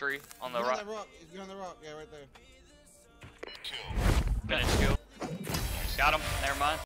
tree on the He's rock. on that rock. He's on the rock. Yeah, right there. Finish kill. Got him. Never mind.